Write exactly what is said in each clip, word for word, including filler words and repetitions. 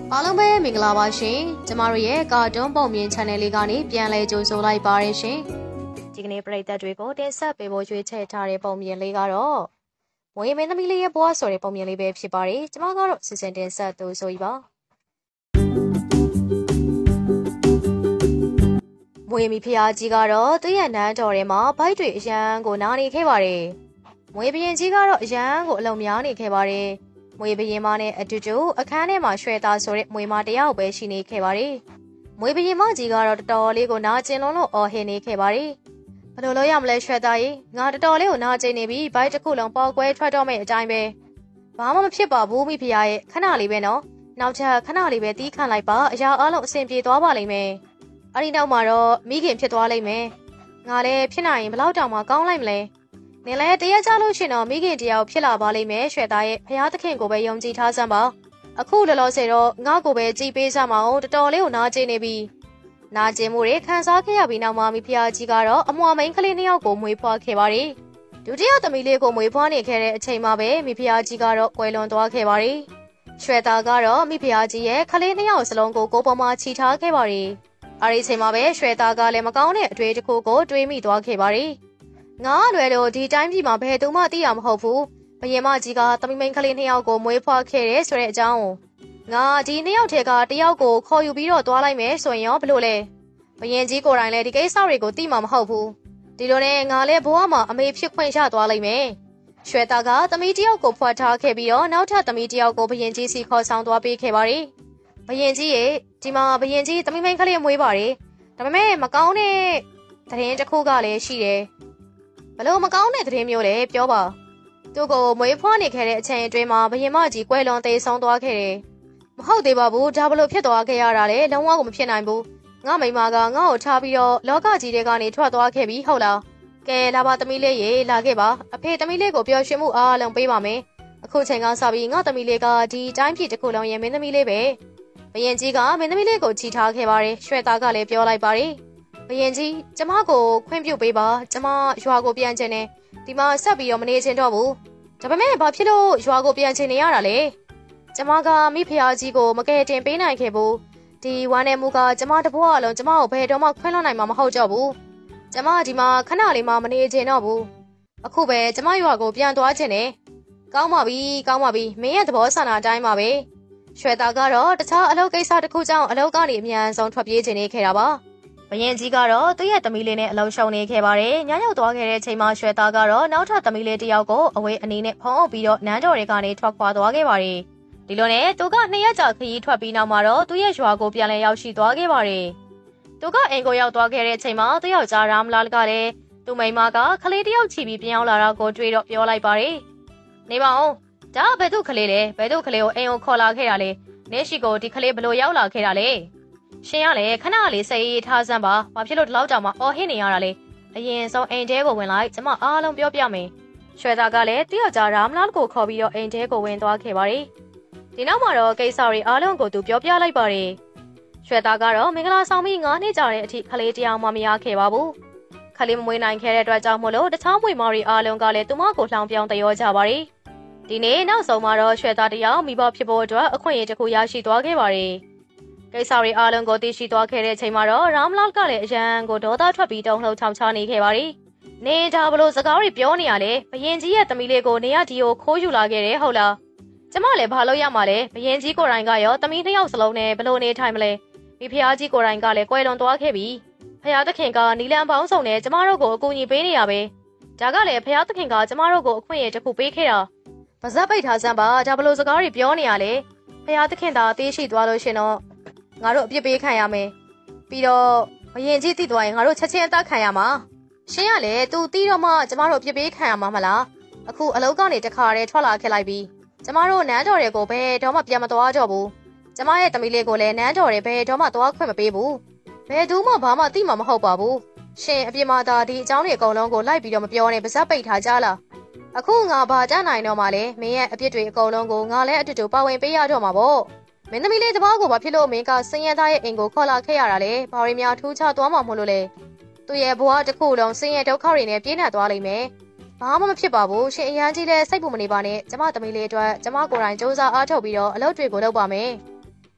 အားလုံးပဲမင်္ဂလာပါရှင်ကျမတို့ရဲ့ကာတွန်းပုံမြင် channel လေးကနေပြန်လည်ကြိုဆိုလိုက်ပါရရှင်ဒီကနေ့ပရိသတ်တွေကိုတင်ဆက်ပေးဖို့ရွေးချယ်ထားတဲ့ပုံမြင်လေးကတော့မွေးမင်းသမီးလေးရဲ့ဘဝဆိုတဲ့ပုံမြင်လေးပဲဖြစ်ပါတယ်ကျမကတော့စီစဉ်တင်ဆက်သူဆိုပြီးပါမွေးမီဖျားကြီးကတော့သူ့ရဲ့နန်းတော်ထဲမှာဘိုက်တွေအရန်ကိုနားနေခဲ့ပါတယ်မွေးဘရင်ကြီးကတော့အရန်ကိုအလုံများနေခဲ့ပါတယ်မွေးဘရင်မနဲ့အတူတူအခန်းထဲမှာရွှဲသားဆိုတဲ့မွေးမတယောက်ပဲရှိနေခဲ့ပါတယ်မွေးဘရင်မကြီးကတော့တော်တော်လေးကိုနာကျင်လုံးလို့အော်ဟစ်နေခဲ့ပါတယ်ဘယ်လိုလုပ်ရမလဲရွှဲသားကြီးငါတော်တော်လေးကိုနာကျင်နေပြီဘိုက်တစ်ခုလုံးပေါက်ကွဲထွက်တော့မယ့်အတိုင်းပဲဘာမှမဖြစ်ပါဘူးမိဖုရားရဲ့ခဏလေးပဲနော်နောက်ထပ်ခဏလေးပဲတီးခန့်လိုက်ပါအရာအလုံးအဆင်ပြေသွားပါလိမ့်မယ်အဲ့ဒီနောက်မှာတော့မိခင်ဖြစ်သွားလိမ့်မယ်ငါလည်းဖြစ်နိုင်ရင်ဘလောက်တောင်မှကောင်းလိုက်မလဲနင်လည်းတရားကြလို့ရှင်တော့မိခင်တရားဖြစ်လာပါလိမ့်မယ်ရွှဲသားရဲ့ဖျားသခင်ကိုပဲယုံကြည်ထားစမ်းပါအခုလောလောဆယ်တော့ငါ့ကိုပဲကြည်ပေးစမ်းပါဦးတော်တော်လေးကိုနာကျင်နေပြီနာကျင်မှုတွေခံစားခဲ့ရပြီးနောက်မှာမိဖုရားကြီးကတော့အမွာမိန်ကလေးနှစ်ယောက်ကိုမွေးဖွားခဲ့ပါတယ်ဒုတိယသမီးလေးကိုမွေးဖွားနေခဲ့တဲ့အချိန်မှာပဲမိဖုရားကြီးကတော့ကွယ်လွန်သွားခဲ့ပါတယ်ရွှဲသားကတော့မိဖုရားကြီးရဲ့ကလေးနှစ်ယောက်စလုံးကိုကိုယ်ပေါ်မှာချီထားခဲ့ပါတယ်အဲ့ဒီအချိန်မှာပဲရွှဲသားကလည်းမကောင်းတဲ့အတွေ့အကြုံကိုတွေးမိသွားခဲ့ပါတယ်ငါအလွယ်လို့ဒီတိုင်းပြည်မှာဘယ်သူမှသိရမဟုတ်ဘူးဘယင်မကြီးကသမီးမိန်ကလေးနှစ်ယောက်ကိုမွေးဖွားခဲ့တယ်ဆိုတဲ့အကြောင်းငါဒီနှစ်ယောက်ထဲကတယောက်ကိုခေါ်ယူပြီးတော့သွားလိုက်မယ်ဆိုရင်ရောဘလို့လဲဘယင်ကြီးကိုယ်တိုင်လည်းဒီကိစ္စတွေကိုသိမှာမဟုတ်ဘူးဒီလိုနဲ့ငါလည်းဘဝမှာအမေဖြစ်ခွင့်ရသွားလိုက်မယ်ရွှဲသားကသမီးတယောက်ကိုဖွားထားခဲ့ပြီးတော့နောက်ထပ်သမီးတယောက်ကိုဘယင်ကြီးစီခေါ်ဆောင်သွားပေးခဲ့ပါတယ်ဘယင်ကြီးရဲ့ဒီမှာဘယင်ကြီးသမီးမိန်ကလေးမွေးပါတယ်ဒါပေမဲ့မကောင်းတဲ့သတင်းတစ်ခုကလည်းရှိတယ်ဘလို့မကောင်းတဲ့သတင်းမျိုးလေပြောပါသူကိုမွေးဖွားနေခဲ့တဲ့အချိန်အတွင်းမှာဘယင်မကြီးကွယ်လွန်သေဆုံးသွားခဲ့တယ်မဟုတ်သေးပါဘူးဒါဘလို့ဖြစ်သွားခဲ့ရတာလေလုံးဝကိုမဖြစ်နိုင်ဘူးငါမိမကငါ့ကိုထားပြီးတော့လောကကြီးတွေကနေထွက်သွားခဲ့ပြီဟုတ်လားကဲလာပါသမီးလေးရေလာခဲ့ပါအဖေသမီးလေးကိုပျော်ရွှင်မှုအားလုံးပေးပါမယ်အခုချိန်ကစပြီးငါသမီးလေးကဒီတိုင်းပြည်တစ်ခုလုံးရဲ့မင်းသမီးလေးပဲဘယင်ကြီးကမင်းသမီးလေးကိုချီထားခဲ့ပါတယ်ရွှဲသားကလည်းပြောလိုက်ပါတယ်ဘယင်ကြီးကျမကိုခွင့်ပြုပေးပါကျမရွာကိုပြန်ချင်တယ်ဒီမှာဆက်ပြီးတော့မနေချင်တော့ဘူးဒါပေမဲ့ဘာဖြစ်လို့ရွာကိုပြန်ချင်နေရတာလဲကျမကမိဖုရားကြီးကိုမကယ်တင်ပေးနိုင်ခဲ့ဘူးဒီဝမ်းနဲ့မူကကျမတဘွားအလုံးကျမကိုဘယ်တော့မှခွင့်လွှတ်နိုင်မှာမဟုတ်တော့ဘူးကျမဒီမှာခဏလေးမှမနေချင်တော့ဘူးအခုပဲကျမရွာကိုပြန်သွားချင်တယ်ကောင်းပါပြီကောင်းပါပြီမင်းရဲ့သဘောဆန္ဒအတိုင်းပါပဲရွှဲသားကတော့တခြားအလုပ်ကိစ္စတစ်ခုကြောင့်အလုပ်ကနေအမြန်ဆုံးထွက်ပြေးချင်နေခဲ့တာပါဘယင်ကြီးကတော့သူ့ရဲ့သမီးလေးနဲ့အလုံးရှုံနေခဲ့ပါတယ်ညရောက်သွားခဲ့တဲ့အချိန်မှာရွှဲသားကတော့နောက်ထပ်သမီးလေးတစ်ယောက်ကိုအဝေးအနေနဲ့ဖုံးအုပ်ပြီးတော့နန်းတော်တွေကနေထွက်ခွာသွားခဲ့ပါတယ်ဒီလိုနဲ့သူကနှစ်ရက်ကြာခရီးထွက်ပြီးနောက်မှာတော့သူ့ရဲ့ရွာကိုပြန်လည်ရောက်ရှိသွားခဲ့ပါတယ်သူကအိမ်ကိုရောက်သွားခဲ့တဲ့အချိန်မှာသူ့ယောက်ျားရာမလာကလည်းသူ့မိန်းမကခလေးတစ်ယောက်ချီပြီးပြန်ရောက်လာတာကိုတွေ့တော့ပြောလိုက်ပါတယ်နေပါဦးဒါဘယ်သူခလေးလဲဘယ်သူခလေးကိုအိမ်ကိုခေါ်လာခဲ့တာလဲနေရှိကိုဒီခလေးဘလို့ရောက်လာခဲ့တာလဲရှင်ရလေခဏလေးစိတ်ထားစမ်းပါဘာဖြစ်လို့ဒီလောက်တောင်မှအော်ဟစ်နေရတာလဲအရင်ဆုံးအိမ်ထဲကိုဝင်လိုက်ကျမအားလုံးပြောပြမယ်ရွှဲသားကလည်းတယောက်ကြားရာမလားကိုခေါ်ပြီးတော့အိမ်ထဲကိုဝင်သွားခဲ့ပါတယ်ဒီနောက်မှာတော့ကိစ္စတွေအားလုံးကိုသူပြောပြလိုက်ပါတယ်ရွှဲသားကတော့မင်္ဂလာဆောင်ပြီးငါးနှစ်ကြာတဲ့အထိခလေးတရားမှမရခဲ့ပါဘူးခလေးမမွေးနိုင်ခဲ့တဲ့အတွက်ကြောင့်မို့လို့တခြားမွေမတွေအားလုံးကလည်းသူမကိုလှောင်ပြောင်းတရောကြပါတယ်ဒီနေ့နောက်ဆုံးမှာတော့ရွှဲသားတယောက်မိဘဖြစ်ဖို့အတွက်အခွင့်အရေးတစ်ခုရရှိသွားခဲ့ပါတယ်ကိစ္စတွေအားလုံးကိုသိရှိသွားခဲ့တဲ့အချိန်မှာတော့ရာမလာကလည်းအရန်ကိုဒေါသထွက်ပြီးတုံ့လှုပ်ချောင်းချနေခဲ့ပါတယ်နေဒါဘလို့စကားတွေပြောနေရလဲဘယင်ကြီးရဲ့သမီးလေးကိုနေရဒီကိုခိုးယူလာခဲ့တယ်ဟုတ်လားကျမလည်းဘာလို့ရမှာလဲဘယင်ကြီးကိုယ်တိုင်ကရောသမီးနှစ်ယောက်စလုံးနဲ့ဘလို့နေထိုင်မလဲမိဖုရားကြီးကိုယ်တိုင်ကလည်းကွယ်လွန်သွားခဲ့ပြီဖုရားသခင်ကနီလန်ပေါင်းစုံနဲ့ကျမတို့ကိုအကူအညီပေးနေရပဲဒါကလည်းဖုရားသခင်ကကျမတို့ကိုအခွင့်အရေးတစ်ခုပေးခဲ့တာပါဇက်ပိတ်ထားစမ်းပါဒါဘလို့စကားတွေပြောနေရလဲဖုရားသခင်သာသိရှိသွားလို့ရှင်တော့ငါတို့အပြစ်ပေးခံရမယ်ပြီးတော့ဘယင်ကြီးသိသွားရင်ငါတို့ချက်ချင်းအသက်ခံရမှာရှင်ကလည်း तू တီးတော့မှကျမတို့အပြစ်ပေးခံရမှာမလားအခုအလောက်ကနေတခါတည်းထွက်လာခဲ့လိုက်ပြီကျမတို့နန်းတော်တွေကိုဘယ်တော့မှပြန်မသွားကြဘူးကျမရဲ့သမီးလေးကိုလည်းနန်းတော်တွေဘယ်တော့မှသွားခွင့်မပေးဘူးဘယ်သူမှဘာမှသိမှာမဟုတ်ပါဘူးရှင်အပြစ်မှာသာဒီအကြောင်းတွေအကုန်လုံးကိုလိုက်ပြီးတော့မပြောနဲ့ပါဇက်ပိတ်ထားကြလားအခုငါဘာတတ်နိုင်တော့မှလဲမင်းရဲ့အပြစ်တွေအကုန်လုံးကိုငါလည်းအတူတူပါဝင်ပေးရတော့မှာပေါ့မင်းသမီးလေးတပားကိုဘာဖြစ်လို့မင်းကစင်ရသားရဲ့အိမ်ကိုခေါ်လာခဲ့ရတာလဲဘာတွေများထူးခြားသွားမှာမို့လို့လဲသူ့ရဲ့ဘဝတစ်ခုလုံးစင်ရဒုက္ခတွေနဲ့ပြည့်နှက်သွားလိမ့်မယ်ဘာမှမဖြစ်ပါဘူးရှင်အရန်ကြီးလည်းစိတ်ပူမနေပါနဲ့ကျမသမီးလေးအတွက်ကျမကိုယ်တိုင်စူးစမ်းအားထုတ်ပြီးတော့အလုပ်တွေကိုလုပ်ပါမယ်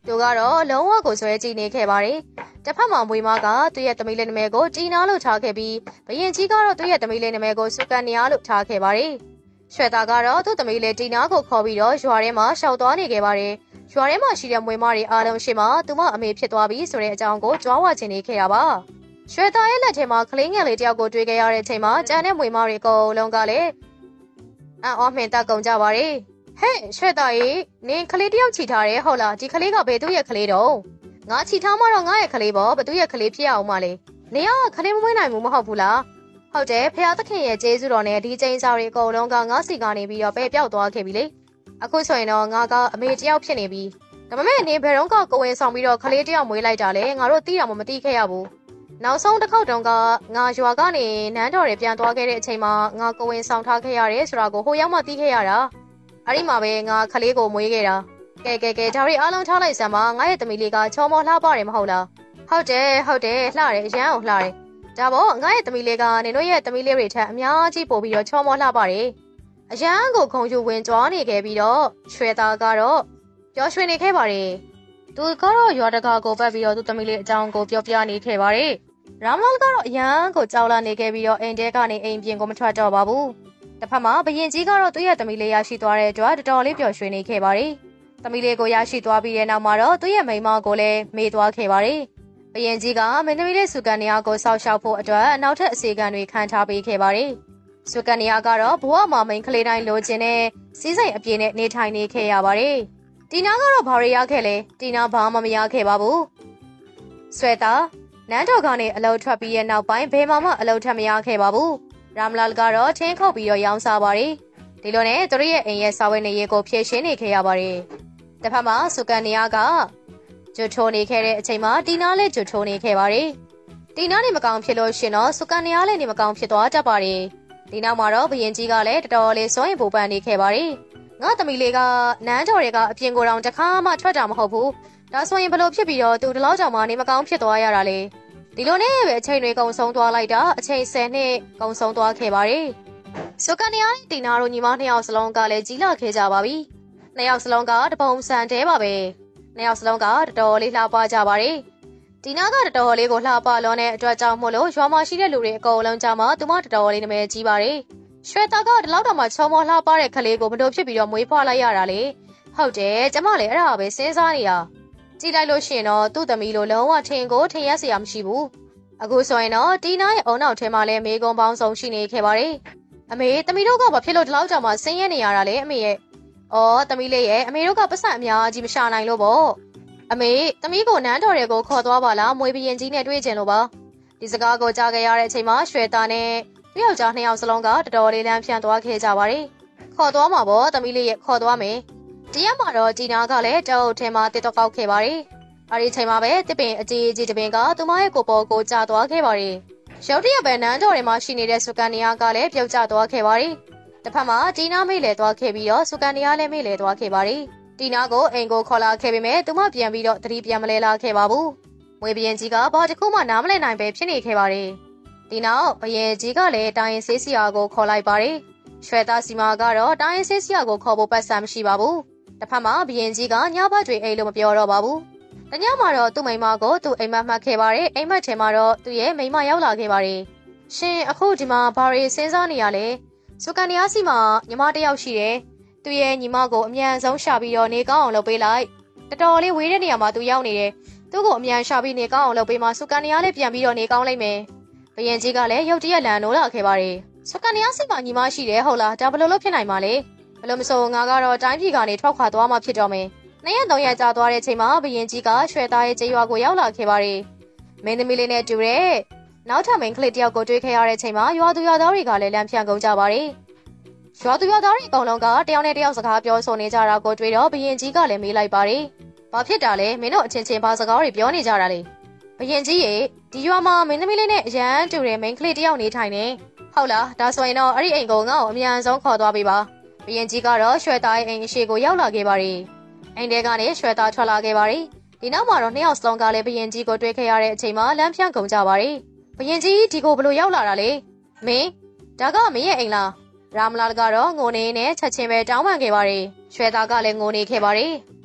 သူကတော့လုံးဝကိုဆွဲကြည့်နေခဲ့ပါတယ်တစ်ဖက်မှာမွေးမကသူ့ရဲ့သမီးလေးနာမည်ကိုជីနာလို့ထားခဲ့ပြီးဘယင်ကြီးကတော့သူ့ရဲ့သမီးလေးနာမည်ကိုစုကန်နီယာလို့ထားခဲ့ပါတယ်ရွှေသားကတော့သူ့သမီးလေးတီနာကိုခေါ်ပြီးတော့ရွာထဲမှာရှောက်သွားနေခဲ့ပါတယ်ရွာထဲမှာရှိတဲ့မွေးမတွေအားလုံးရှိမှသူမအမေဖြစ်သွားပြီဆိုတဲ့အကြောင်းကိုကြွားဝချင်နေခဲ့တာပါရွှေသားရဲ့လက်ထဲမှာကလေးငယ်လေးတယောက်ကိုတွေ့ခဲ့ရတဲ့အချိန်မှာကြံတဲ့မွေးမတွေအကုန်လုံးကလည်းအံ့ဩမှင်တတ်ကုန်ကြပါတယ်ဟဲ့ရွှေသားရေနင်ကလေးတယောက်ချီထားတယ်ဟုတ်လားဒီကလေးကဘယ်သူ့ရဲ့ကလေးတော့ငါချီထားမှတော့ငါရဲ့ကလေးပေါ့ဘသူ့ရဲ့ကလေးဖြစ်ရအောင်မလဲနေရကလေးမမွေးနိုင်ဘူးမဟုတ်ဘူးလားဟုတ်တယ်ဖះသခင်ရဲ့ကျေးဇူးတော်နဲ့ဒီချိန်စာတွေအကုန်လုံးကငါစီကနေပြီးတော့ပဲပြောက်သွားခဲ့ပြီလေအခုဆိုရင်တော့ငါကအမေတယောက်ဖြစ်နေပြီဒါပေမဲ့နင်ဘယ်တော့ကကိုဝင်ဆောင်ပြီးတော့ကလေးတယောက်မွေးလိုက်တာလဲငါတို့သိတာမှမသိခဲ့ရဘူးနောက်ဆုံးတစ်ခေါက်တုန်းကငါရွာကနေနန်းတော်တွေပြန်သွားခဲ့တဲ့အချိန်မှာငါကိုဝင်ဆောင်ထားခဲ့ရတယ်ဆိုတာကိုဟိုရောက်မှသိခဲ့ရတာအဲ့ဒီမှာပဲငါကလေးကိုမွေးခဲ့တာကဲကဲကဲဒါရီအားလုံးထားလိုက်စမ်းပါငါရဲ့သမီးလေးကချောမောလှပတယ်မဟုတ်လားဟုတ်တယ်ဟုတ်တယ်လှတယ်အရန်အောင်လှတယ်ဒါပေါ့ငါရဲ့သမီးလေးကနင်တို့ရဲ့သမီးလေးတွေထက်အများကြီးပို့ပြီးတော့ချောမောလှပါတယ်အရန်ကိုခုံယူဝင်ကြွားနေခဲ့ပြီးတော့ရွှေသားကတော့ပျော်ရွှင်နေခဲ့ပါတယ်သူကတော့ရွာတကာကိုပတ်ပြီးတော့သူ့သမီးလေးအကြောင်းကိုပြောပြနေခဲ့ပါတယ်ရာမလာကတော့အရန်ကိုကြောက်လာနေခဲ့ပြီးတော့အိမ်တဲကနေအိမ်ပြင်ကိုမထွက်တော့ပါဘူးတစ်ဖက်မှာဘယင်ကြီးကတော့သူ့ရဲ့သမီးလေးရရှိသွားတဲ့အတွက်တော်တော်လေးပျော်ရွှင်နေခဲ့ပါတယ်သမီးလေးကိုရရှိသွားပြီးတဲ့နောက်မှာတော့သူ့ရဲ့မိန်းမကိုလည်းမေးသွားခဲ့ပါတယ်ဘယင်ကြီးကမင်းသမီးလေးစုကန်နီယာကိုစောက်ရှောက်ဖို့အတွက်အနောက်ထပ်အစီအကံတွေခံထားပေးခဲ့ပါတယ်စုကန်နီယာကတော့ဘဝမှာမိန်းကလေးတိုင်းလိုချင်တဲ့စီးစိမ်အပြည့်နဲ့နေထိုင်နေခဲ့ရပါတယ်တီနာကတော့ဘာရရခဲ့လဲတီနာဘာမှမရခဲ့ပါဘူးဆွဲတာနန်းတော်ကနေအလုတ်ထွက်ပြီးရဲ့နောက်ပိုင်းဘယ်မှမအလုတ်ထပ်မရခဲ့ပါဘူးရာမလာကတော့ချင်းခုတ်ပြီးတော့ရောင်းစားပါတယ်ဒီလိုနဲ့သူရဲ့အိမ်ရဲ့စာဝတ်နေရေးကိုဖြည့်ရှင်းနေခဲ့ရပါတယ်တစ်ဖက်မှာစုကန်နီယာကကျွတ်ထိုးနေခဲ့တဲ့အချိန်မှာတီနာလည်းကျွတ်ထိုးနေခဲ့ပါတယ်တီနာနေမကောင်းဖြစ်လို့ရှင်တော့စုကန်နီယာလည်းနေမကောင်းဖြစ်သွားတတ်ပါတယ်ဒီနောက်မှာတော့ဘယင်ကြီးကလည်းတော်တော်လေးစိုးရင်ပူပန်နေခဲ့ပါတယ်ငါသမီးလေးကနန်းတော်တွေကအပြင်ကိုယ်တော်တခါမှထွက်တာမဟုတ်ဘူးဒါဆိုရင်ဘလို့ဖြစ်ပြီးတော့သူတလောက်ကြောင်မှနေမကောင်းဖြစ်သွားရတာလေဒီလိုနဲ့ပဲအချိန်တွေကုန်ဆုံးသွားလိုက်တာအချိန်ဆယ်နှစ်ကုန်ဆုံးသွားခဲ့ပါတယ်စုကန်နီယာနဲ့တီနာတို့ညီမနှစ်ယောက်စလုံးကလည်းကြီးလာခဲ့ကြပါပြီနှစ်ယောက်စလုံးကတပုံစံတဲပါပဲနှစ်ယောက်စလုံးကတော်တော်လေးလှပကြပါတယ်တီနာကတော်တော်လေးကိုလှပလွန်တဲ့အတွက်ကြောင့်မို့လို့ရွာမှာရှိတဲ့လူတွေအကုန်လုံးကြမှာသူမတော်တော်လေးနာမည်ကြီးပါတယ်ရွှေသားကဒီလောက်တော့မှချောမောလှပတဲ့ကလေးကိုမတို့ဖြစ်ပြီးတော့မွေးဖွားလိုက်ရတာလေဟုတ်တယ်ကျမလည်းအဲ့ဒါပဲစဉ်းစားနေတာကြည့်လိုက်လို့ရှိရင်တော့သူ့သမီးလိုလုံးဝထင်ကိုထင်ရစရာမရှိဘူးအခုဆိုရင်တော့တီနာရဲ့အုံနောက်ထဲမှာလည်းမေကွန်ပေါင်းဆုံးရှိနေခဲ့ပါတယ်အမေသမီးတို့ကဘာဖြစ်လို့ဒီလောက်ကြောင်မှဆင်းရဲနေရတာလဲအမေရဲ့အော်သမီးလေးရဲ့အမေတို့ကပတ်စံအများကြီးမရှာနိုင်လို့ပေါ့အမေသမီးကိုနန်းတော်တွေကိုခေါ်သွားပါလားမွေးဘရင်ကြီးနဲ့တွေ့ချင်လို့ပါဒီစကားကိုကြားခဲ့ရတဲ့အချိန်မှာရွှေသားနဲ့သူ့ယောက်ျားနှစ်ယောက်စလုံးကတော်တော်လေးလမ်းဖြန့်သွားခဲ့ကြပါတယ်ခေါ်သွားမှာပေါ့သမီးလေးရဲ့ခေါ်သွားမယ်ဒီရက်မှာတော့ဂျီနာကလည်းတောအုပ်ထဲမှာတစ်တော့ကောက်ခဲ့ပါတယ်အဲဒီချိန်မှာပဲတစ်ပင်အကြီးကြီးတစ်ပင်ကသူမရဲ့ကိုပေါ်ကိုကျသွားခဲ့ပါတယ်ရုတ်တရက်ပဲနန်းတော်တွေမှာရှိနေတဲ့စုကန်နီယာကလည်းပြုတ်ကျသွားခဲ့ပါတယ်တစ်ဖက်မှာတီနာမေးလေသွားခဲ့ပြီးတော့စုကန်နီယာလည်းမေးလေသွားခဲ့ပါတယ်တီနာကိုအိမ်ကိုခေါ်လာခဲ့ပေမဲ့သူမပြန်ပြီးတော့သတိပြန်မလဲလာခဲ့ပါဘူးမွေဘရင်ကြီးကဘာတစ်ခုမှနားမလည်နိုင်ပဲဖြစ်နေခဲ့ပါတယ်ဒီနောက်ဘရင်ကြီးကလည်းတိုင်းရင်ဆေးစီယာကိုခေါ်လိုက်ပါတယ်ရွှေသားစီမာကတော့တိုင်းရင်ဆေးစီယာကိုခေါ်ဖို့ပတ်စံမရှိပါဘူးတစ်ဖက်မှာဘရင်ကြီးကညဘက်တွေအိမ်လို့မပြောတော့ပါဘူးတညမှာတော့သူ့မိန်းမကိုသူ့အိမ်မက်မှတ်ခဲ့ပါတယ်အိမ်မက်ထဲမှာတော့သူ့ရဲ့မိန်းမရောက်လာခဲ့ပါတယ်ရှင်အခုဒီမှာဘာတွေစဉ်းစားနေရလဲစုကန်နီယာစီမှာညီမတစ်ယောက်ရှိတယ်သူ့ရဲ့ညီမကိုအမြန်ဆုံးရှာပြီးတော့နေကောင်းအောင်လုပ်ပေးလိုက်တော်တော်လေးဝေးတဲ့နေရာမှာသူရောက်နေတယ်သူ့ကိုအမြန်ရှာပြီးနေကောင်းအောင်လုပ်ပေးမှစုကန်နီယာလည်းပြန်ပြီးတော့နေကောင်းလိမ့်မယ်ဘယင်ကြီးကလည်းရုတ်တရက်လန်နိုးလာခဲ့ပါတယ်စုကန်နီယာစီမှာညီမရှိတယ်ဟုတ်လားဒါဘယ်လိုလုပ်ဖြစ်နိုင်မှာလဲဘယ်လိုမဆိုငါကတော့တိုင်းပြည်ကနေထွက်ခွာသွားမှဖြစ်တော့မယ်နှစ်ရက်သုံးရက်ကြာသွားတဲ့အချိန်မှာဘယင်ကြီးကရွှေသားရဲ့ကျေးရွာကိုရောက်လာခဲ့ပါတယ်မင်းသမီးလေးနဲ့တူတဲ့နောက်ထပ်မိန်းကလေးတယောက်ကိုတွေ့ခဲ့ရတဲ့အချိန်မှာရွာသူရွာသားတွေကလည်းလမ်းဖြန့်ကုန်ကြပါတယ်ရွာသူရွာသားတွေအကုန်လုံးကတယောက်နဲ့တယောက်စကားပြောဆိုနေကြတာကိုတွေ့တော့ဘယင်ကြီးကလည်းမေးလိုက်ပါတယ်ဘာဖြစ်တာလဲမင်းတို့အချင်းချင်းဘာစကားတွေပြောနေကြတာလဲဘယင်ကြီးရေဒီရွာမှာမင်းသမီးလေးနဲ့အရန်တူတဲ့မိန်းကလေးတယောက်နေထိုင်နေဟုတ်လားဒါဆိုရင်တော့အဲ့ဒီအိမ်ကိုငါ့ကိုအမြန်ဆုံးခေါ်သွားပေးပါဘယင်ကြီးကတော့ရွှေသားရဲ့အိမ်အရှိကိုရောက်လာခဲ့ပါတယ်အိမ်ထဲကနေရွှေသားထွက်လာခဲ့ပါတယ်ဒီနောက်မှာတော့နှစ်ယောက်စလုံးကလည်းဘယင်ကြီးကိုတွေ့ခဲ့ရတဲ့အချိန်မှာလမ်းဖြန့်ကုန်ကြပါတယ်ဘယင်ကြီးဒီကိုဘလို့ရောက်လာတာလဲမင်းဒါကမင်းရဲ့အိမ်လားရာမလာကတော့ငိုနေနဲ့ချက်ချင်းပဲတောင်းပန်ခဲ့ပါတယ်ရွှေသားကလည်းငိုနေခဲ့ပါတယ်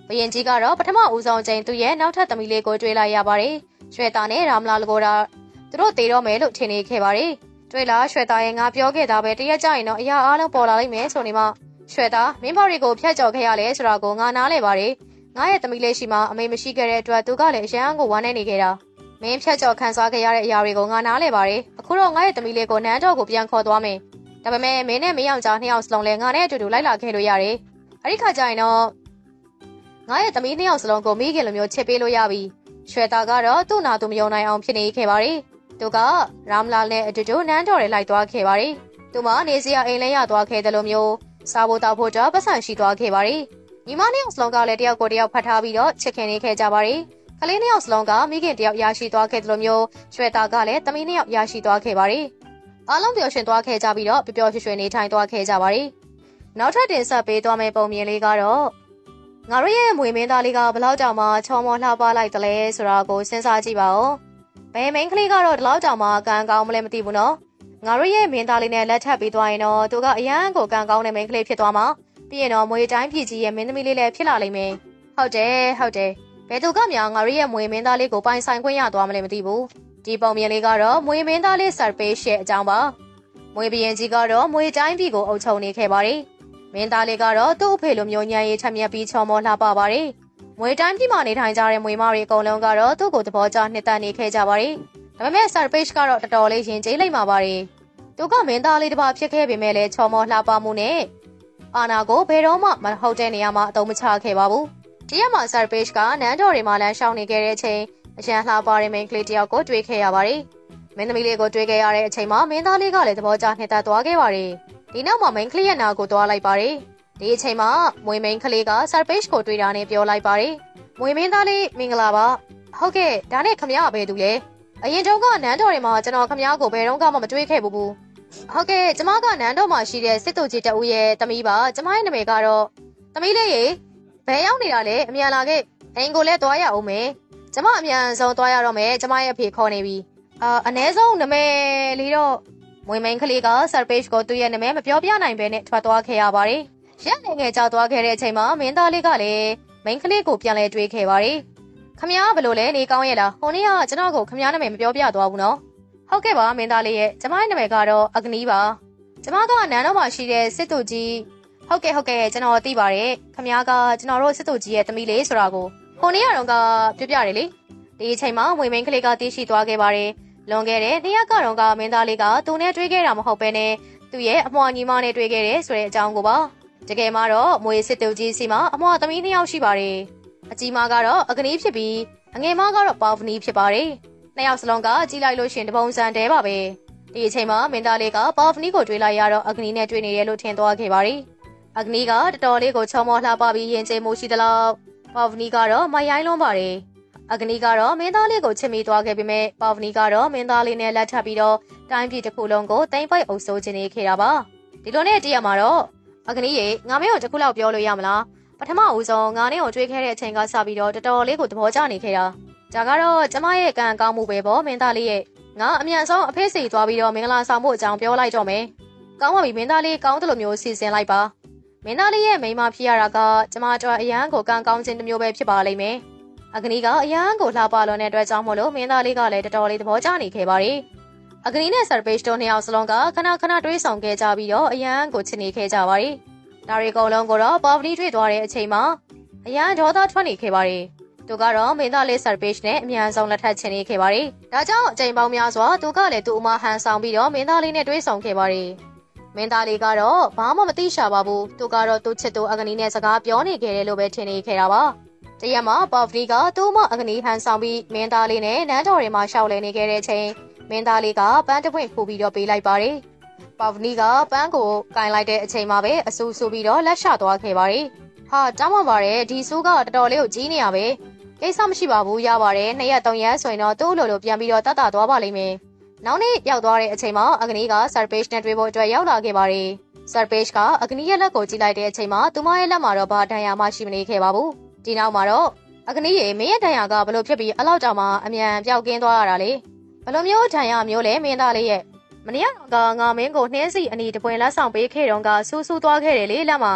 ဘယင်ကြီးကတော့ပထမဦးဆုံးချိန်သူ့ရဲ့နောက်ထပ်သမီးလေးကိုတွေ့လိုက်ရပါတယ်ရွှေတာနဲ့ရာမလာလကိုတာသူတို့တေတော့မယ်လို့ထင်နေခဲ့ပါတယ်တွေ့လားရွှေတာရဲ့ငါပြောခဲ့တာပဲတရက်ကြရင်တော့အရာအားလုံးပေါ်လာလိမ့်မယ်ဆိုနေမှရွှေတာမင်းဘော်တွေကိုဖျက်ကျော်ခဲ့ရလဲဆိုတာကိုငါနားလဲပါတယ်ငါရဲ့သမီးလေးရှိမှအမေမရှိခဲ့တဲ့အတွက်သူကလည်းအရန်ကိုဝမ်းနေနေခဲ့တာမင်းဖြတ်ကျော်ခံစားခဲ့ရတဲ့အရာတွေကိုငါနားလဲပါတယ်အခုတော့ငါရဲ့သမီးလေးကိုနန်းတော်ကိုပြန်ခေါ်သွားမယ်ဒါပေမဲ့မင်းနဲ့မင်းယောက်ျားနှစ်ယောက်စလုံးလည်းငါနဲ့အတူတူလိုက်လာခဲ့လို့ရတယ်အဲ့ဒီခါကျရင်တော့ငါရဲ့သမီးနှစ်ယောက်စလုံးကိုမိခင်လိုမျိုးချစ်ပေးလို့ရပြီရွှေတာကတော့သူ့နာသူမယုံနိုင်အောင်ဖြစ်နေခဲ့ပါတယ်သူကရာမလာနဲ့အတူတူနန်းတော်တွေလိုက်သွားခဲ့ပါတယ်သူမနေစရာအိမ်လဲရသွားခဲ့တယ်လို့မျိုးစားဖို့တောက်ဖို့တော့ပတ်စံရှိသွားခဲ့ပါတယ်ညီမနှစ်ယောက်စလုံးကလည်းတယောက်ကိုတယောက်ဖတ်ထားပြီးတော့ချစ်ခင်နေခဲ့ကြပါတယ်ကလေးနှစ်ယောက်စလုံးကမိခင်တယောက်ရရှိသွားခဲ့တယ်လို့မျိုးရွှေတာကလည်းသမီးနှစ်ယောက်ရရှိသွားခဲ့ပါတယ်အားလုံးပျော်ရွှင်သွားခဲ့ကြပြီးတော့ပျော်ပျော်ရွှင်ရွှင်နေထိုင်သွားခဲ့ကြပါတယ်နောက်ထပ်တင်ဆက်ပေးသွားမယ့်ပုံမြင်လေးကတော့ငါတို့ရဲ့မွေမင်းသားလေးကဘလောက်တောင်မှချောမောလှပလိုက်တယ်လဲဆိုတာကိုစဉ်းစားကြည့်ပါဦးဘယ်မင်းကလေးကတော့ဒီလောက်တောင်မှကံကောင်းမလဲမသိဘူးနော်ငါတို့ရဲ့မင်းသားလေးနဲ့လက်ထပ်ပြီးသွားရင်တော့သူကအရန်ကိုကံကောင်းတဲ့မင်းကလေးဖြစ်သွားမှာပြီးရင်တော့မွေတိုင်းပြည်ကြီးရဲ့မင်းသမီးလေးလည်းဖြစ်လာလိမ့်မယ်ဟုတ်တယ်ဟုတ်တယ်ဘယ်သူကများငါတို့ရဲ့မွေမင်းသားလေးကိုပိုင်ဆိုင်ခွင့်ရသွားမလဲမသိဘူးဒီပုံမြင်လေးကတော့မွေမင်းသားလေးဆာပေးရှေ့အကြောင်းပါမွေဘရင်ကြီးကတော့မွေတိုင်းပြည်ကိုအုပ်ချုပ်နေခဲ့ပါတယ်မင်းသားလေးကတော့သူ့အဖေလိုမျိုးညံရေးချက်မြက်ပြီးချော်မောလှပပါတယ်မွေတိုင်းပြည်မှာနေထိုင်ကြတဲ့မွေမတွေအကုန်လုံးကတော့သူ့ကိုသဘောကျနှစ်သက်နေခဲ့ကြပါတယ်ဒါပေမဲ့ဆာပေးရှ်ကတော့တော်တော်လေးရင်ကျေးလိုက်မှာပါတယ်သူကမင်းသားလေးတစ်ပါးဖြစ်ခဲ့ပေမဲ့လည်းချော်မောလှပမှုနဲ့အာနာကိုဘယ်တော့မှမဟုတ်တဲ့နေရာမှာအသုံးမချခဲ့ပါဘူးတရက်မှာဆာပေးရှ်ကနန်းတော်တွေမှာလမ်းရှောင်နေခဲ့တဲ့အချိန်အရန်လှပတဲ့မိန်းကလေးတယောက်ကိုတွေ့ခဲ့ရပါတယ်မင်းသမီးလေးကိုတွေ့ခဲ့ရတဲ့အချိန်မှာမင်းသားလေးကလည်းသဘောကျနှစ်သက်သွားခဲ့ပါတယ်ဒီနောက်မှာမိန်းကလေးရဲ့နာကိုသွားလိုက်ပါတယ်ဒီအချိန်မှာမွေမိန်းကလေးကဆာပေးရှ်ကိုတွေ့တာနဲ့ပြောလိုက်ပါတယ်မွေမင်းသားလေးမင်္ဂလာပါဟုတ်ကဲ့ဒါနဲ့ခမရဘယ်သူလဲအရင်တုန်းကနန်းတော်တွေမှာကျွန်တော်ခမရကိုဘယ်တော့မှမတွေ့ခဲ့ဘူးဘူးဟုတ်ကဲ့ကျမကနန်းတော်မှာရှိတဲ့စစ်သူကြီးတဦးရဲ့သမီးပါကျမရဲ့နာမည်ကတော့သမီးလေးရေဘယ်ရောက်နေတာလဲအမြန်လာခဲ့အိမ်ကိုလည်းသွားရအောင်မယ်ကျမအမြန်ဆုံးသွားရတော့မယ်ကျမရဲ့အဖေခေါ်နေပြီအာအ ਨੇ ဆုံးနာမည်လေးတော့မွေမိန်ကလေးကဆာပေးရှ်ကိုသူ့ရဲ့နာမည်မပြောပြနိုင်ဘဲနဲ့ထွက်သွားခဲ့ရပါတယ်ရက်နေငယ်ကြောက်သွားခဲ့တဲ့အချိန်မှာမင်းသားလေးကလည်းမိန်ကလေးကိုပြန်လဲတွေးခဲ့ပါတယ်ခမ ्या ဘယ်လိုလဲနေကောင်းရဲ့လားဟိုနေ့ကကျွန်တော်ကိုခမ ्या နာမည်မပြောပြသွားဘူးနော်ဟုတ်ကဲ့ပါမင်းသားလေးရဲ့ကျမရဲ့နာမည်ကတော့အကနီးပါကျမကနန်းတော်မှာရှိတဲ့စစ်သူကြီးဟုတ်ကဲ့ဟုတ်ကဲ့ကျွန်တော်သိပါတယ်ခမ ्या ကကျွန်တော်တို့စစ်သူကြီးရဲ့သမီးလေးဆိုတာကိုဟိုနေ့ကတော့ကပြပြတယ်လေဒီအချိန်မှာဝေမိန်ကလေးကသိရှိသွားခဲ့ပါတယ်လွန်ခဲ့တဲ့နေ့ရက်ကတော့ကမင်းသားလေးကသူနဲ့တွေ့ခဲ့တာမဟုတ်ပဲနဲ့သူ့ရဲ့အမွှာညီမနဲ့တွေ့ခဲ့တယ်ဆိုတဲ့အကြောင်းကိုပါတကယ်မှတော့မွေစစ်သူကြီးစီမှာအမွှာသမီးနှစ်ယောက်ရှိပါတယ်အကြီးမကတော့အကနီးဖြစ်ပြီးအငယ်မကတော့ပေါဖနီးဖြစ်ပါတယ်နှစ်ယောက်စလုံးကကြီးလိုက်လို့ရှင်တပုံစံတဲပါပဲဒီအချိန်မှာမင်းသားလေးကပေါဖနီးကိုတွေ့လိုက်ရတော့အကနီးနဲ့တွေ့နေတယ်လို့ထင်သွားခဲ့ပါတယ်အကနီးကတော်တော်လေးကိုချောမောလှပပြီးရင်ကျိမှုရှိသလောက်ပေါဖနီးကတော့မရိုင်းလွန်းပါတယ်အကနီးကတော့မင်းသားလေးကိုချစ်မိသွားခဲ့ပေမဲ့ပေါဖနီးကတော့မင်းသားလေးနဲ့လက်ထပ်ပြီးတော့တိုင်းပြည်တစ်ခုလုံးကိုတိမ့်ပိတ်အုပ်စိုးခြင်းနေခဲ့တာပါဒီလိုနဲ့တရက်မှာတော့အကနီးရေငါမင်းကိုတစ်ခုလောက်ပြောလို့ရမလားပထမဦးဆုံးငါနဲ့ကိုတွေ့ခဲ့တဲ့အချိန်ကစပြီးတော့တော်တော်လေးကိုသဘောကျနေခဲ့တာဒါကတော့ကျမရဲ့ကံကောင်းမှုပဲပေါ့မင်းသားလေးရဲ့ငါအမြန်ဆုံးအဖေးစီသွားပြီးတော့မင်္ဂလာဆောင်ဖို့အကြောင်းပြောလိုက်တော့မယ်ကောင်းပါပြီမင်းသားလေးကောင်းတယ်လို့မျိုးစီစဉ်လိုက်ပါမင်းသားလေးရဲ့မိန်းမဖြစ်ရတာကကျမတို့အရန်ကိုကံကောင်းခြင်းတစ်မျိုးပဲဖြစ်ပါလိမ့်မယ်အကနီးကအရန်ကိုလှပလွန်တဲ့အတွက်ကြောင့်မို့လို့မင်းသားလေးကလည်းတော်တော်လေးသဘောကျနေခဲ့ပါတယ်အကနီးနဲ့ဆာပေးရှ်တို့နှစ်ယောက်စလုံးကခဏခဏတွေးဆောင်ခဲ့ကြပြီးတော့အရန်ကိုချစ်နေခဲ့ကြပါတယ်ဒါရီကုံလုံးကိုတော့ပေါဖနီးတွေ့သွားတဲ့အချိန်မှာအရန်ဒေါသထွက်နေခဲ့ပါတယ်သူကတော့မင်းသားလေးဆာပေးရှ်နဲ့အမြန်ဆုံးလက်ထပ်ချင်နေခဲ့ပါတယ်ဒါကြောင့်အချိန်ပေါင်းများစွာသူကလည်းသူ့အမဟန်ဆောင်ပြီးတော့မင်းသားလေးနဲ့တွေးဆောင်ခဲ့ပါတယ်မင်းသားလေးကတော့ဘာမှမသိရှာပါဘူးသူကတော့သူ့ချစ်သူအကနီးနဲ့စကားပြောနေခဲ့တယ်လို့ပဲထင်နေခဲ့တာပါတရက်မှာပေါဖနီးကသူ့အမအကနီးဟန်ဆောင်ပြီးမင်းသားလေးနဲ့နန်းတော်တွေမှာရှောက်လည်နေခဲ့တဲ့အချိန်မင်းသားလေးကပန်းတစ်ပွင့်ဖူးပြီးတော့ပေးလိုက်ပါတယ်ပေါဖနီးကပန်းကိုကင်လိုက်တဲ့အချိန်မှာပဲအဆူဆူပြီးတော့လက်ရှသွားခဲ့ပါတယ်ဟာတောင်းပန်ပါတယ်ဒီဆူးကတော်တော်လေးကိုကြီးနေရပဲကိစ္စမရှိပါဘူးရပါတယ်နှစ်ရက်သုံးရက်ဆိုရင်တော့သူ့လိုလိုပြန်ပြီးတော့တတ်တာသွားပါလိမ့်မယ်နောက်နေ့ရောက်သွားတဲ့အချိန်မှာအကနီးကဆာပေးရှ်နဲ့တွေ့ဖို့အတွက်ရောက်လာခဲ့ပါတယ်ဆာပေးရှ်ကအကနီးရဲ့လက်ကိုကြည့်လိုက်တဲ့အချိန်မှာသူမရဲ့လက်မှာတော့ဘာဒဏ်ရာမှရှိမနေခဲ့ပါဘူးဒီနောက်မှာတော့အကနီးရေမင်းရဲ့ဒဏ်ရာကဘလို့ဖြစ်ပြီးအလောက်တောင်မှအမြန်ပျောက်ကင်းသွားရတာလေဘလို့မျိုးဒဏ်ရာမျိုးလဲမင်းသားလေးရဲ့မနေ့ကတော့ငါမင်းကိုနှင်းစီအနီတပွင့်လက်ဆောင်ပေးခဲ့တော့ကဆူဆူသွားခဲ့တယ်လေလက်မှာ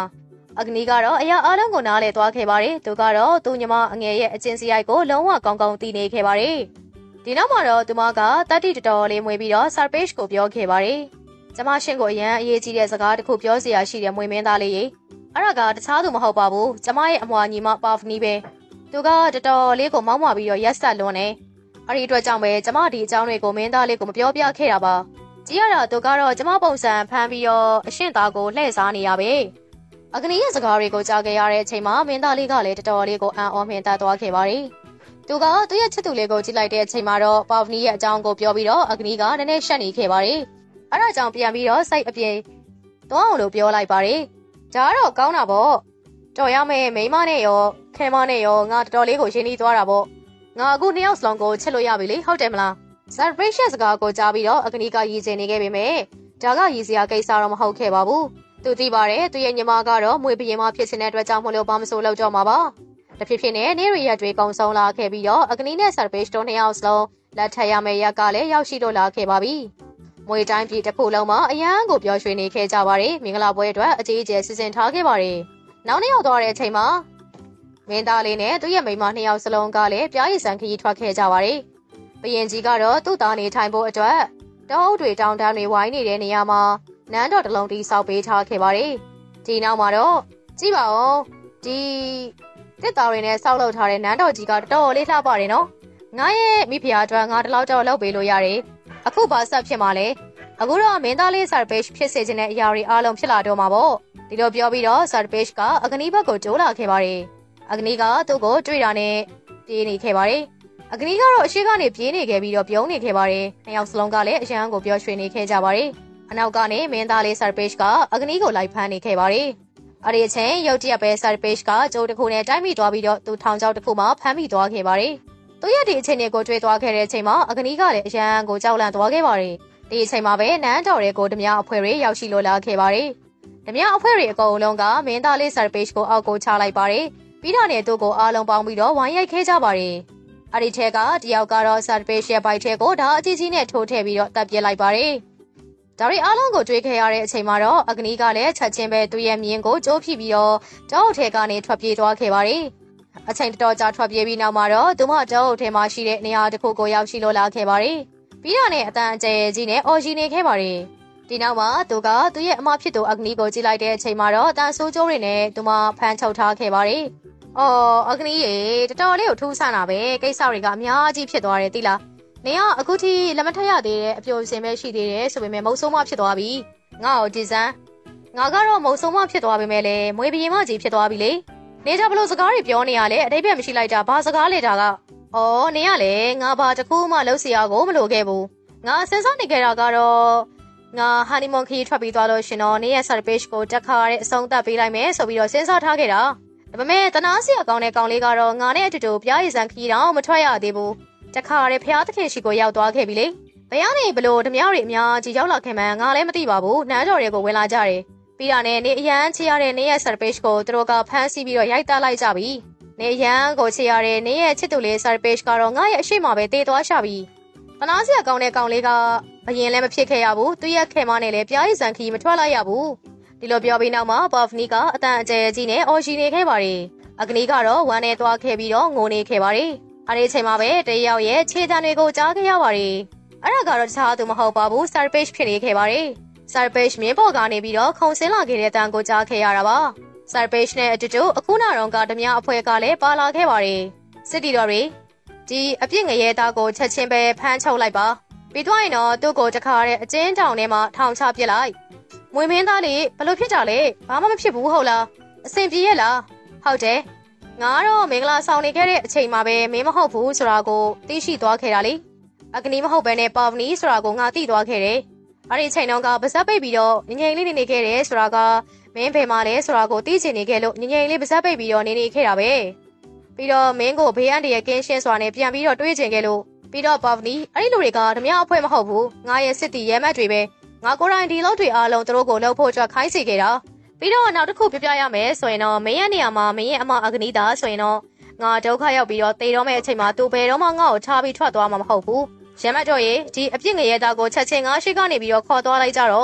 အကနီကတော့အရာအားလုံးကိုနားလည်သွားခဲ့ပါတယ်သူကတော့သူညီမအငယ်ရဲ့အချင်းစီရိုက်ကိုလုံးဝကောင်းကောင်းသိနေခဲ့ပါတယ်ဒီနောက်မှာတော့သူမကတတိတော်တော်လေးမွေးပြီးတော့ Sarpage ကိုပြောခဲ့ပါတယ်ကျမရှင်ကိုအရန်အရေးကြီးတဲ့စကားတစ်ခုပြောစရာရှိတဲ့မွေမင်းသားလေးရေအဲ့ဒါကတခြားသူမဟုတ်ပါဘူးကျမရဲ့အမွာညီမပါဖနီပဲသူကတော်တော်လေးကိုမောက်မပြီးတော့ရက်ဆက်လွန်းနေအဲ့ဒီအတွက်ကြောင့်ပဲကျမဒီအကြောင်းတွေကိုမင်းသားလေးကိုမပြောပြခဲ့တာပါကြည့်ရတာသူကတော့ကျမပုံစံဖမ်းပြီးတော့အရှင်သားကိုလှည့်စားနေရပဲအကနီရဲ့စကားတွေကိုကြားခဲ့ရတဲ့အချိန်မှာမင်းသားလေးကလည်းတော်တော်လေးကိုအံ့ဩမြင်တတ်သွားခဲ့ပါတယ်သူကသူ့ရဲ့ချစ်သူလေးကိုကြည့်လိုက်တဲ့အချိန်မှာတော့ပါဖနီရဲ့အကြောင်းကိုပြောပြီးတော့အကနီကနည်းနည်းရှက်နေခဲ့ပါတယ်အဲ့ဒါကြောင့်ပြန်ပြီးတော့စိတ်အပြေသွားအောင်လို့ပြောလိုက်ပါတယ်ဒါကတော့ကောင်းတာပေါ့တော်ရမယ်မိမနဲ့ရောခဲမနဲ့ရောငါတော်တော်လေးကိုရင်းနှီးသွားတာပေါ့ငါအခုနှစ်ယောက်စလုံးကိုချစ်လို့ရပြီလေဟုတ်တယ်မလား Celebration စကားကိုကြားပြီးတော့အကနီကရည်စင်နေခဲ့ပေမဲ့ဒါကရည်စရာကိစ္စတော့မဟုတ်ခဲ့ပါဘူးသူသိပါတယ်သူရဲ့ညီမကတော့မွေပရင်မဖြစ်နေတဲ့အတွက်ကြောင့်မလို့ဘာမဆိုးလောက်တော့မှာပါတဖြည်းဖြည်းနဲ့နေရရက်တွေကုံဆုံးလာခဲ့ပြီးတော့အကနီနဲ့ Celebration တို့နှစ်ယောက်စလုံးလက်ထပ်ရမယ့်ရက်ကလည်းရောက်ရှိလို့လာခဲ့ပါပြီမွေတိုင်းပြည်တစ်ခုလုံးမှာအရန်ကိုပျော်ရွှင်နေခဲ့ကြပါတယ်မင်္ဂလာပွဲအတွက်အကြီးအကျယ်စီစဉ်ထားခဲ့ပါတယ်နောက်နေ့ရောက်သွားတဲ့အချိန်မှာမင်းသားလေးနဲ့သူ့ရဲ့မိန်းမနှစ်ယောက်စလုံးကလည်းပြားရည်စံခရီးထွက်ခဲ့ကြပါတယ်ဘရင်ကြီးကတော့သူ့သားနေထိုင်ဖို့အတွက်တောအုပ်တွေတောင်တန်းတွေဝိုင်းနေတဲ့နေရာမှာနန်းတော်တစ်လုံးတီးဆောက်ပေးထားခဲ့ပါတယ်ဒီနောက်မှာတော့ကြည့်ပါဦးဒီတစ်သားတွေနဲ့ဆောက်လုပ်ထားတဲ့နန်းတော်ကြီးကတော်တော်လေးလှပတယ်နော်ငါရဲ့မိဖုရားအတွက်ငါတလောက်တော့လုပ်ပေးလို့ရတယ်အခုဘာဆက်ဖြစ်မှာလဲအခုတော့မင်းသားလေး Sarpage ဖြစ်စေခြင်းတဲ့အရာတွေအားလုံးဖြစ်လာတော့မှာပေါ့ဒီလိုပြောပြီးတော့ Sarpage ကအကနီဘက်ကိုကြိုးလာခဲ့ပါတယ်အကနီကသူ့ကိုတွေ့တာနဲ့ပြေးနေခဲ့ပါတယ်အကနီကတော့အရှိကနေပြေးနေခဲ့ပြီးတော့ပြုံးနေခဲ့ပါတယ်နှစ်ယောက်စလုံးကလည်းအရန်ကိုပြောရွှင်နေခဲ့ကြပါတယ်အနောက်ကနေမင်းသားလေး Sarpage ကအကနီကိုလိုက်ဖမ်းနေခဲ့ပါတယ်အဲ့ဒီအချိန်ရုတ်တရက်ပဲ Sarpage ကကြိုးတစ်ခုနဲ့တိုက်မိသွားပြီးတော့သူထောင်ချောက်တစ်ခုမှာဖမ်းမိသွားခဲ့ပါတယ်သူရဲ့ဒီအချိန်တွေကိုတွေ့သွားခဲ့တဲ့အချိန်မှာအကနီကလည်းအရန်ကိုကြောက်လန့်သွားခဲ့ပါတယ်ဒီအချိန်မှာပဲနန်းတော်တွေကိုဓမြအဖွဲ့တွေရောက်ရှိလို့လာခဲ့ပါတယ်ဓမြအဖွဲ့တွေအကုန်လုံးကမင်းသားလေး Sarpage ကိုအောက်ကိုချလိုက်ပါတယ်ပြီးတော့နဲ့သူ့ကိုအားလုံးပေါင်းပြီးတော့ဝိုင်းရိုက်ခဲ့ကြပါတယ်အဲ့ဒီထဲကတယောက်ကတော့ Sarpage ရဲ့ဘိုက်ထဲကိုဓာအကြီးကြီးနဲ့ထိုးထည့်ပြီးတော့တပ်ပြစ်လိုက်ပါတယ်ဒါရီအားလုံးကိုတွေးခဲ့ရတဲ့အချိန်မှာတော့အကနီကလည်းချက်ချင်းပဲသူ့ရဲ့မြင်းကိုကြိုးဖိပြီးတော့တောအုပ်ထဲကနေထွက်ပြေးသွားခဲ့ပါတယ်အချိန်တော်ကြာထွက်ပြေးပြီးနောက်မှာတော့သူမတောအုပ်ထဲမှာရှိတဲ့နေရာတစ်ခုကိုရောက်ရှိလို့လာခဲ့ပါတယ်ပြီးတော့နဲ့အတန်အကျယ်ကြီးနဲ့အော်ကြီးနေခဲ့ပါတယ်ဒီနောက်မှာသူကသူ့ရဲ့အမဖြစ်သူအကနီကိုကြည့်လိုက်တဲ့အချိန်မှာတော့တန်ဆိုးကျိုးတွေနဲ့သူမဖမ်းချုပ်ထားခဲ့ပါတယ်အော်အကနီရေတော်တော်လေးကိုထူးဆန်းတာပဲကိစ္စတွေကအများကြီးဖြစ်သွားတယ်သိလားနေကအခုထိလက်မထက်ရသေးတဲ့အပြိုစင်ပဲရှိသေးတယ်ဆိုပေမဲ့မုတ်ဆိုးမဖြစ်သွားပြီငါ့ကိုကြည်စမ်းငါကတော့မုတ်ဆိုးမဖြစ်သွားပေမဲ့လည်းမွေပြင်းမကြီးဖြစ်သွားပြီလေနေကြဘလို့စကားတွေပြောနေရလဲအတိတ်ပဲမရှိလိုက်တာဘာစကားလဲတာကအော်နေရလေငါဘာတခုမှလှုပ်เสียကိုမလိုခဲ့ဘူးငါစဉ်းစားနေခဲ့တာကတော့ငါဟာနီမွန်ခီထွက်ပြီးသွားလို့ရှင်တော့နေရဲ့ Sarpage ကိုတက်ခါတဲ့အဆုံးသတ်ပေးလိုက်မယ်ဆိုပြီးတော့စဉ်းစားထားခဲ့တာဒါပေမဲ့တနာစရာကောင်းတဲ့ကောင်လေးကတော့ငါနဲ့အတူတူပြားရည်စံခီတော့မထွက်ရသေးဘူးတခါရဲဖျားသခင်ရှိကိုရောက်သွားခဲ့ပြီလေဘယ်ကနေဘလို့ဓမြတွေအများကြီးရောက်လာခင်မှငါလည်းမသိပါဘူးနန်းတော်တွေကိုဝင်လာကြတယ်ပြီးတာနဲ့နေအရန်ချရတဲ့နေရဲ့ Sarpage ကိုသူတို့ကဖမ်းဆီးပြီးတော့ရိုက်သားလိုက်ကြပြီနေရန်ကိုချရတဲ့နေရဲ့ချစ်သူလေး Sarpage ကတော့ငါရဲ့အရှိမပဲတေးသွားရှာပြီတနာစရာကောင်းတဲ့ကောင်လေးကအရင်လည်းမဖြစ်ခဲ့ရဘူးသူရဲ့ခင်မနဲ့လည်းပြားရည်စံခီမထွက်လိုက်ရဘူးဒီလိုပြောပြီးနောက်မှာ Buffy ကအတန်အကျယ်ကြီးနဲ့အော်ရှိနေခဲ့ပါတယ်အကနီကတော့ဝမ်းနဲ့သွားခဲ့ပြီးတော့ငိုနေခဲ့ပါတယ်အဲ့ဒီအချိန်မှာပဲတယောက်ရဲ့ခြေတံတွေကိုကြားခဲ့ရပါတယ်အဲ့ဒါကတော့တခြားသူမဟုတ်ပါဘူး Sarpage ဖြစ်နေခဲ့ပါတယ် Sarpage မြင်းပေါ်ကနေပြီးတော့ခုံဆင်းလာခဲ့တဲ့အတန်ကိုကြားခဲ့ရတာပါ Sarpage နဲ့အတူတူအခုနောက်တော့ကဓမြအဖွဲ့ကလည်းပါလာခဲ့ပါတယ်စစ်တီတော်တွေဒီအပြစ်ငရဲသားကိုချက်ချင်းပဲဖမ်းချုပ်လိုက်ပါပြီးသွားရင်တော့သူ့ကိုတခါတဲ့အကျဉ်းထောင်ထဲမှာထောင်ချပစ်လိုက်မွေမင်းသားလေးဘလို့ဖြစ်ကြလဲဘာမှမဖြစ်ဘူးဟုတ်လားအဆင်ပြေရဲ့လားဟုတ်တယ်ငါတော့မင်္ဂလာဆောင်နေခဲ့တဲ့အချိန်မှာပဲမင်းမဟုတ်ဘူးဆိုတာကိုသိရှိသွားခဲ့တာလေအကနီမဟုတ်ဘဲနဲ့ပါဝနီဆိုတာကိုငါသိသွားခဲ့တယ်အဲ့ဒီအချိန်တော့ကပါဇက်ပိတ်ပြီးတော့ငငယ်လေးနေနေခဲ့တယ်ဆိုတာကမင်းဖေမာလဲဆိုတာကိုသိချင်နေခဲ့လို့ငငယ်လေးပါဇက်ပိတ်ပြီးတော့နေနေခဲ့တာပဲပြီးတော့မင်းကိုဘေးအန္တရာယ်ကင်းရှင်းစွာနဲ့ပြန်ပြီးတော့တွေးချင်ခဲ့လို့ပြီးတော့ပါဝနီအဲ့ဒီလူတွေကဓမြအဖွဲ့မဟုတ်ဘူးငါရဲ့စစ်တီရဲမတ်တွေပဲငါကိုယ်တိုင်ဒီလောက်တွေအားလုံးသူတို့ကိုလှုပ်ဖို့အတွက်ခိုင်းစီခဲ့တာပြီးတော့နောက်တစ်ခုပြပြရမယ်ဆိုရင်တော့မင်းရဲ့နေရာမှာမင်းရဲ့အမအကနီတာဆိုရင်တော့ငါဒုက္ခရောက်ပြီးတော့တေတော့မဲ့အချိန်မှာသူဘယ်တော့မှငါ့ကိုထားပြီးထွက်သွားမှာမဟုတ်ဘူးရမတ်တို့ရေဒီအပြစ်ငရဲသားကိုချက်ချင်းငါရှိကနေပြီးတော့ခေါ်သွားလိုက်ကြတော့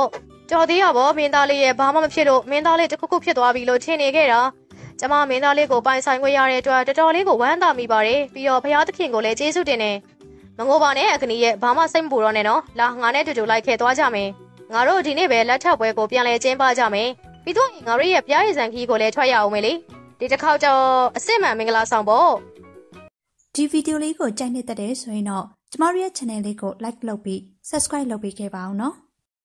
ကြော်သေးရပေါ့မင်းသားလေးရဲ့ဘာမှမဖြစ်လို့မင်းသားလေးတစ်ခုခုဖြစ်သွားပြီလို့ထင်နေခဲ့တာကျမမင်းသားလေးကိုပိုင်ဆိုင်ခွင့်ရတဲ့အတွက်တော်တော်လေးကိုဝမ်းသာမိပါတယ်ပြီးတော့ဖျားသခင်ကိုလည်းကျေးဇူးတင်တယ်မငိုပါနဲ့အကနီရဲ့ဘာမှစိတ်မပူတော့နဲ့နော်လာငါနဲ့တူတူလိုက်ခဲ့သွားကြမယ်ငါတို့ဒီနေ့ပဲလက်ထပ်ပွဲကိုပြန်လဲကျင်းပကြမယ်ပြီးတော့ငါတို့ရဲ့ပြားရည်စံခီးကိုလည်းထွက်ရအောင်မယ်လေဒီတစ်ခေါက်တော့အစ်စ်မှန်မင်္ဂလာဆောင်ပေါ့ဒီဗီဒီယိုလေးကိုကြိုက်နေတဲ့ဆိုရင်တော့ကျမတို့ရဲ့ channel လေးကို like လုပ်ပြီး subscribe လုပ်ပေးခဲ့ပါအောင်နော်